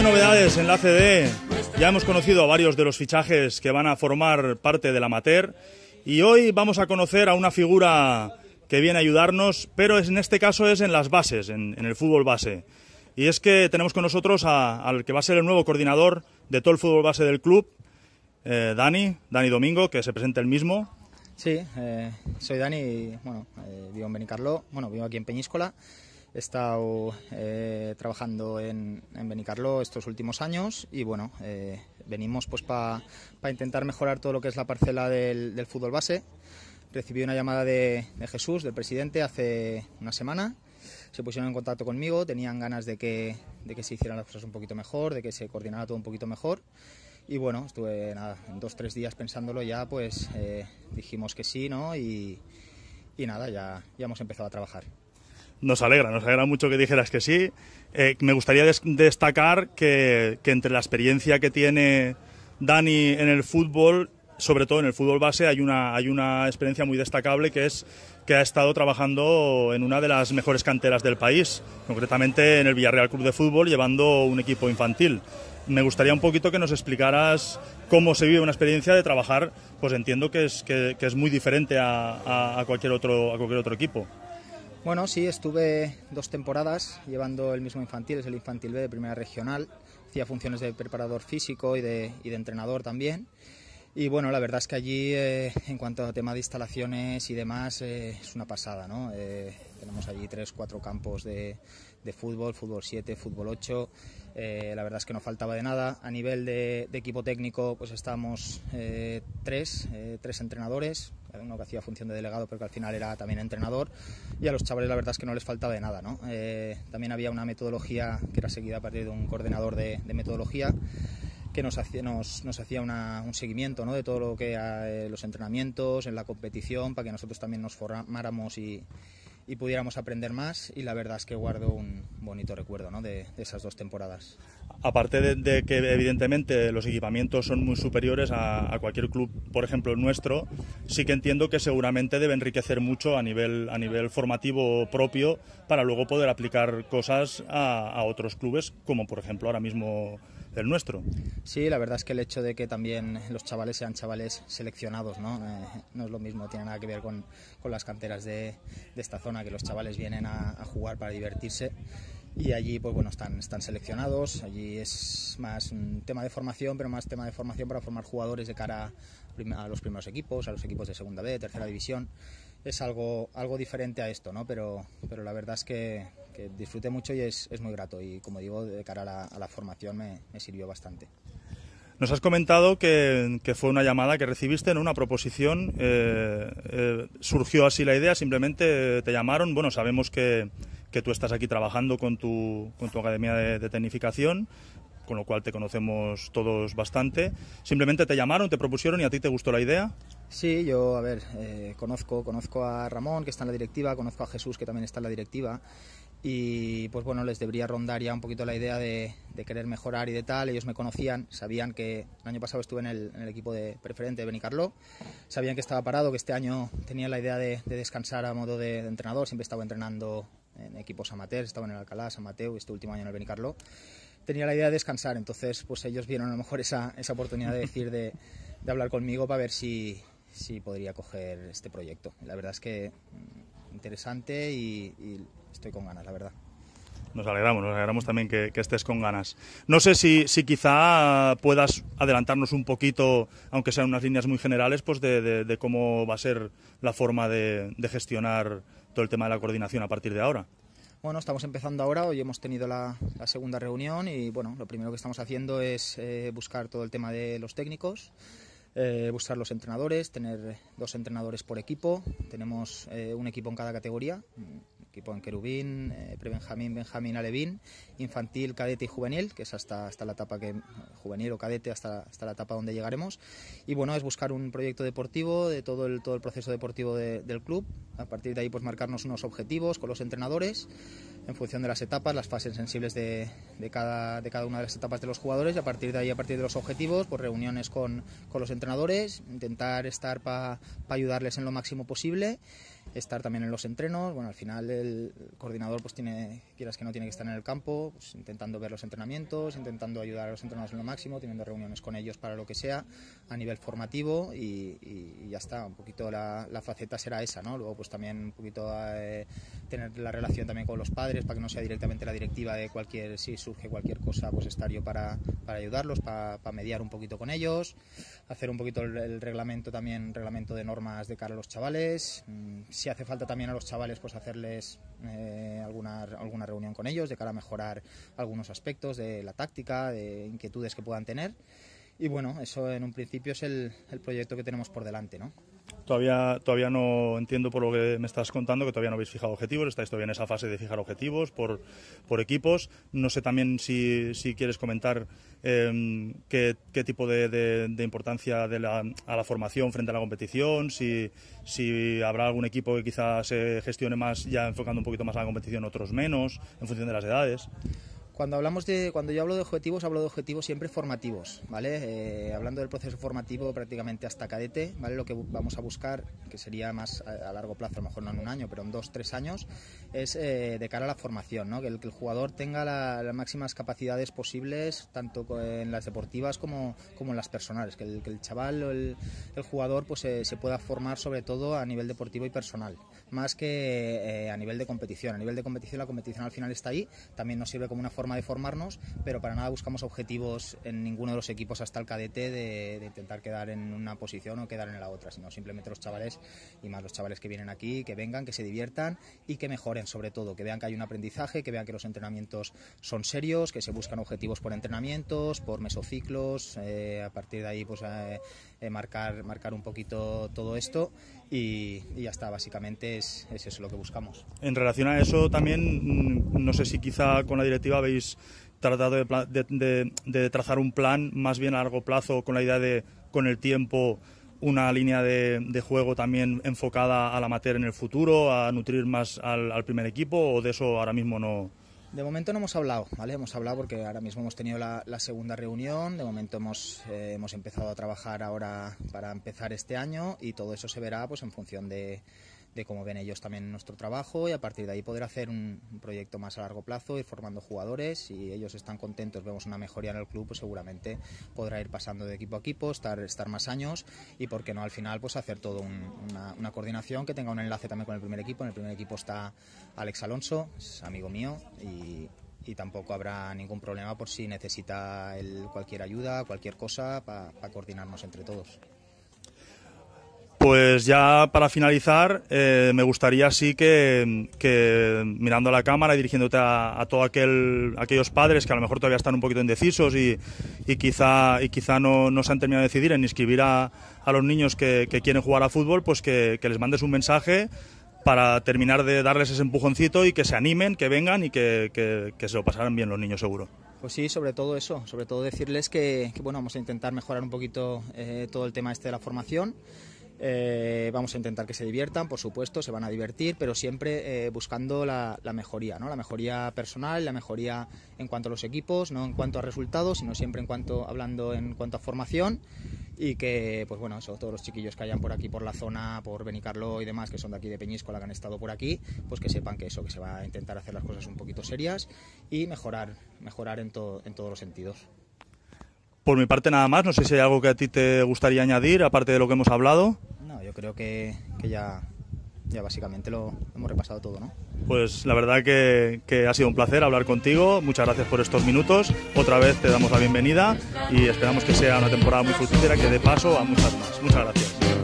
novedades en la ACD. Ya hemos conocido a varios de los fichajes que van a formar parte del amateur y hoy vamos a conocer a una figura que viene a ayudarnos, pero en este caso es en las bases, en el fútbol base. Y es que tenemos con nosotros al que va a ser el nuevo coordinador de todo el fútbol base del club, Dani Domingo, que se presente él mismo. Sí, soy Dani y vivo en Benicarló, vivo aquí en Peñíscola. He estado trabajando en Benicarló estos últimos años y venimos pues para intentar mejorar todo lo que es la parcela del fútbol base. Recibí una llamada de Jesús, del presidente, hace una semana. Se pusieron en contacto conmigo, tenían ganas de que se hicieran las cosas un poquito mejor, de que se coordinara todo un poquito mejor. Y estuve en 2-3 días pensándolo ya, pues dijimos que sí, ¿no? Y ya hemos empezado a trabajar. Nos alegra mucho que dijeras que sí. Me gustaría destacar que entre la experiencia que tiene Dani en el fútbol, sobre todo en el fútbol base, hay una experiencia muy destacable, que es que ha estado trabajando en una de las mejores canteras del país, concretamente en el Villarreal Club de Fútbol, llevando un equipo infantil. Me gustaría un poquito que nos explicaras cómo se vive una experiencia de trabajar, pues entiendo que es muy diferente a cualquier otro equipo. Bueno, sí, estuve 2 temporadas llevando el mismo infantil, es el Infantil B de Primera Regional. Hacía funciones de preparador físico y de entrenador también. Y la verdad es que allí, en cuanto a tema de instalaciones y demás, es una pasada, ¿no? Tenemos allí 3-4 campos de fútbol, fútbol 7, fútbol 8. La verdad es que no faltaba de nada. A nivel de equipo técnico, pues estábamos 3 entrenadores, uno que hacía función de delegado, pero que al final era también entrenador. Y a los chavales la verdad es que no les faltaba de nada, ¿no? También había una metodología que era seguida a partir de un coordinador de metodología, que nos hacía un seguimiento, ¿no?, de todo lo que los entrenamientos, en la competición, para que nosotros también nos formáramos y pudiéramos aprender más. Y la verdad es que guardo un bonito recuerdo, ¿no?, de esas 2 temporadas. Aparte de que evidentemente los equipamientos son muy superiores a cualquier club, por ejemplo el nuestro, sí que entiendo que seguramente debe enriquecer mucho a nivel formativo propio, para luego poder aplicar cosas a otros clubes, como por ejemplo ahora mismo el nuestro. Sí, la verdad es que el hecho de que también los chavales sean chavales seleccionados, ¿no? No es lo mismo, tiene nada que ver con las canteras de esta zona, que los chavales vienen a jugar para divertirse. Y allí están seleccionados. Allí es más un tema de formación, pero más tema de formación para formar jugadores de cara a los primeros equipos, a los equipos de segunda B, tercera división. Es algo diferente a esto, ¿no? Pero la verdad es que disfruté mucho y es muy grato. Y como digo, de cara a la formación me sirvió bastante. Nos has comentado que fue una llamada que recibiste, ¿no?, una proposición. ¿Surgió así la idea? ¿Simplemente te llamaron? Bueno, sabemos que tú estás aquí trabajando con tu academia de tecnificación, con lo cual te conocemos todos bastante. ¿Simplemente te llamaron, te propusieron y a ti te gustó la idea? Sí, yo, conozco a Ramón, que está en la directiva, conozco a Jesús, que también está en la directiva, y les debería rondar ya un poquito la idea de querer mejorar y de tal. Ellos me conocían, sabían que el año pasado estuve en el equipo de preferente de Benicarló, sabían que estaba parado, que este año tenía la idea de descansar a modo de entrenador. Siempre estaba entrenando en equipos amateurs, estaba en el Alcalá, San Mateo, este último año en el Benicarló. Tenía la idea de descansar, entonces pues ellos vieron a lo mejor esa oportunidad de hablar conmigo para ver si podría coger este proyecto. La verdad es que interesante y estoy con ganas, la verdad. Nos alegramos también que estés con ganas. No sé si quizá puedas adelantarnos un poquito, aunque sean unas líneas muy generales, pues de cómo va a ser la forma de gestionar todo el tema de la coordinación a partir de ahora. Bueno, estamos empezando ahora, hoy hemos tenido la segunda reunión y lo primero que estamos haciendo es buscar todo el tema de los técnicos, buscar los entrenadores, tener 2 entrenadores por equipo. Tenemos un equipo en cada categoría, equipo en querubín, Benjamín, alevín, infantil, cadete y juvenil, que es hasta la etapa juvenil o cadete, hasta la etapa donde llegaremos. Y es buscar un proyecto deportivo de todo el proceso deportivo del club. A partir de ahí marcarnos unos objetivos con los entrenadores, en función de las etapas, las fases sensibles de cada una de las etapas de los jugadores, y a partir de ahí, a partir de los objetivos, pues reuniones con los entrenadores, intentar estar para ayudarles en lo máximo posible, estar también en los entrenos. Bueno, al final el coordinador pues quieras que no, tiene que estar en el campo, pues intentando ver los entrenamientos, intentando ayudar a los entrenadores en lo máximo, teniendo reuniones con ellos para lo que sea a nivel formativo, y ya está, un poquito la faceta será esa, ¿no? Luego pues también un poquito tener la relación también con los padres, para que no sea directamente la directiva de si surge cualquier cosa, pues estar yo para ayudarlos, para mediar un poquito con ellos, hacer un poquito el reglamento de normas de cara a los chavales. Si hace falta también a los chavales, pues hacerles alguna reunión con ellos de cara a mejorar algunos aspectos de la táctica, de inquietudes que puedan tener. Y bueno, eso en un principio es el proyecto que tenemos por delante, ¿no? Todavía no entiendo, por lo que me estás contando, que todavía no habéis fijado objetivos, estáis todavía en esa fase de fijar objetivos por equipos. No sé también si quieres comentar qué tipo de importancia a la formación frente a la competición, si habrá algún equipo que quizás se gestione más, ya enfocando un poquito más a la competición, otros menos, en función de las edades. Cuando yo hablo de objetivos siempre formativos, ¿vale? Hablando del proceso formativo prácticamente hasta cadete, ¿vale? Lo que vamos a buscar, que sería más a largo plazo, a lo mejor no en un año, pero en 2-3 años, es de cara a la formación, ¿no? Que el jugador tenga las máximas capacidades posibles, tanto en las deportivas como en las personales, que el chaval o el jugador pues se pueda formar sobre todo a nivel deportivo y personal, más que a nivel de competición. A nivel de competición, la competición al final está ahí, también nos sirve como una forma de formarnos, pero para nada buscamos objetivos en ninguno de los equipos hasta el cadete de intentar quedar en una posición o quedar en la otra, sino simplemente los chavales, y más los chavales que vienen aquí, que vengan, que se diviertan y que mejoren, sobre todo, que vean que hay un aprendizaje, que vean que los entrenamientos son serios, que se buscan objetivos por entrenamientos, por mesociclos, a partir de ahí pues marcar un poquito todo esto, y ya está, básicamente es eso lo que buscamos. En relación a eso también, no sé si quizá con la directiva habéis tratado de trazar un plan más bien a largo plazo, con la idea de, con el tiempo, una línea de juego también enfocada al amateur en el futuro, a nutrir más al primer equipo, o de eso ahora mismo no. De momento no hemos hablado, ¿vale? Hemos hablado porque ahora mismo hemos tenido la segunda reunión. De momento hemos empezado a trabajar ahora para empezar este año, y todo eso se verá pues en función de cómo ven ellos también nuestro trabajo, y a partir de ahí poder hacer un proyecto más a largo plazo, ir formando jugadores. Si ellos están contentos, vemos una mejoría en el club, pues seguramente podrá ir pasando de equipo a equipo, estar más años, y por qué no al final pues hacer todo una coordinación que tenga un enlace también con el primer equipo. En el primer equipo está Alex Alonso, es amigo mío, y tampoco habrá ningún problema por si necesita cualquier ayuda, cualquier cosa, para coordinarnos entre todos. Pues ya para finalizar, me gustaría sí que mirando a la cámara y dirigiéndote a todos aquellos padres que a lo mejor todavía están un poquito indecisos y quizá no se han terminado de decidir en inscribir a los niños que quieren jugar a fútbol, pues que les mandes un mensaje para terminar de darles ese empujoncito y que se animen, que vengan y que se lo pasarán bien los niños, seguro. Pues sí, sobre todo eso, sobre todo decirles que bueno, vamos a intentar mejorar un poquito todo el tema de la formación. Vamos a intentar que se diviertan, por supuesto, se van a divertir, pero siempre buscando la mejoría, ¿no? La mejoría personal, la mejoría en cuanto a los equipos, no en cuanto a resultados, sino siempre hablando en cuanto a formación, y que, pues bueno, eso, todos los chiquillos que hayan por aquí, por la zona, por Benicarló y demás, que son de aquí de Peñíscola, que han estado por aquí, pues que sepan que se va a intentar hacer las cosas un poquito serias y mejorar en todos los sentidos. Por mi parte nada más, no sé si hay algo que a ti te gustaría añadir, aparte de lo que hemos hablado. No, yo creo que ya básicamente lo hemos repasado todo, ¿no? Pues la verdad que ha sido un placer hablar contigo, muchas gracias por estos minutos, otra vez te damos la bienvenida y esperamos que sea una temporada muy fructífera que dé paso a muchas más. Muchas gracias.